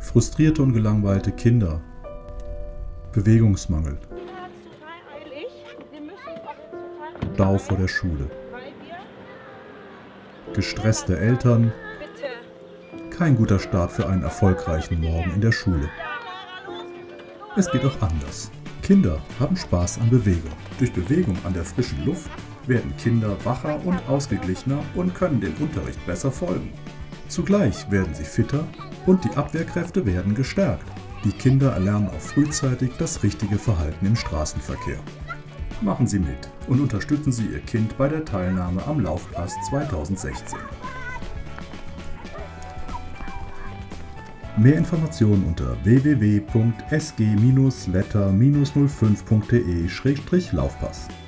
Frustrierte und gelangweilte Kinder. Bewegungsmangel. Stau vor der Schule. Gestresste Eltern. Kein guter Start für einen erfolgreichen Morgen in der Schule. Es geht auch anders. Kinder haben Spaß an Bewegung. Durch Bewegung an der frischen Luft werden Kinder wacher und ausgeglichener und können dem Unterricht besser folgen. Zugleich werden sie fitter und die Abwehrkräfte werden gestärkt. Die Kinder erlernen auch frühzeitig das richtige Verhalten im Straßenverkehr. Machen Sie mit und unterstützen Sie Ihr Kind bei der Teilnahme am Laufpass 2016. Mehr Informationen unter www.sg-letter-05.de/Laufpass.